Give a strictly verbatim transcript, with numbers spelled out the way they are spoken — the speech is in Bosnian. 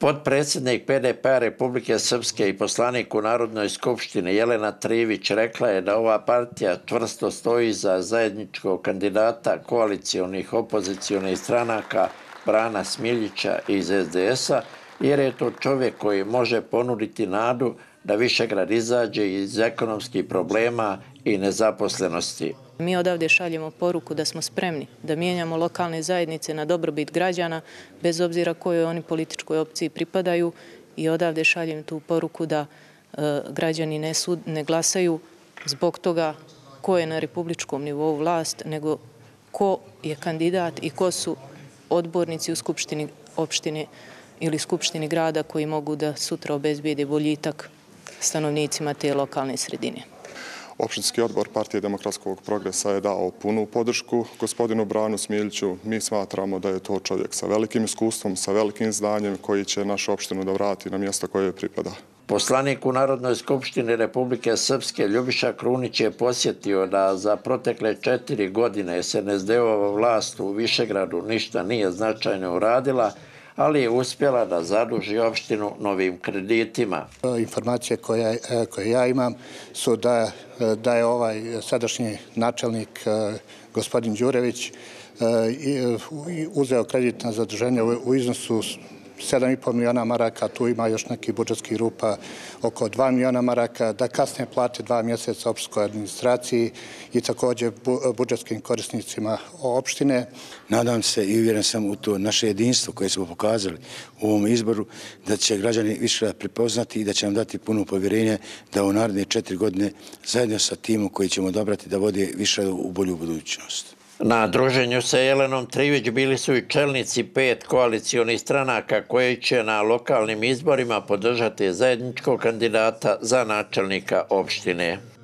Potpredsjednik P D P-a Republike Srpske i poslanik u Narodnoj skupštini Jelena Trivić rekla je da ova partija čvrsto stoji iza zajedničkog kandidata koalicionih opozicionih stranaka Brana Smiljića iz S D S-a, jer je to čovjek koji može ponuditi nadu da Višegrad izađe iz ekonomskih problema i nezaposlenosti. Mi odavde šaljemo poruku da smo spremni da mijenjamo lokalne zajednice na dobrobit građana, bez obzira kojoj oni političkoj opciji pripadaju, i odavde šaljem tu poruku da e, građani ne, sud, ne glasaju zbog toga ko je na republičkom nivou vlast, nego ko je kandidat i ko su odbornici u skupštini opštine ili skupštini grada koji mogu da sutra obezbijede boljitak stanovnicima te lokalne sredine. Opštinski odbor Partije demokratskog progresa je dao punu podršku gospodinu Branu Smiljiću. Mi smatramo da je to čovjek sa velikim iskustvom, sa velikim znanjem koji će našu opštinu da vrati na mjesto koje joj pripada. Poslanik u Narodnoj skupštini Republike Srpske Ljubiša Krunić je posjetio da za protekle četiri godine S N S D-ova vlast u Višegradu ništa nije značajno uradila, ali je uspjela da zaduži opštinu novim kreditima. Informacije koje, koje ja imam su da, da je ovaj sadašnji načelnik gospodin Đurević uzeo kredit na zaduženje u iznosu sedam i po miliona maraka, tu ima još neki budžetski rupa oko dva miliona maraka, da kasne plate dva mjeseca opštinskoj administraciji i također budžetskim korisnicima opštine. Nadam se i uvjeren sam u to naše jedinstvo koje smo pokazali u ovom izboru, da će građani više prepoznati i da će nam dati puno povjerenje da u naredne četiri godine zajedno sa timom koji ćemo odabrati da vode više u bolju budućnost. Na druženju sa Jelenom Trivić bili su i čelnici pet koalicionih stranaka koji će na lokalnim izborima podržati zajedničkog kandidata za načelnika opštine.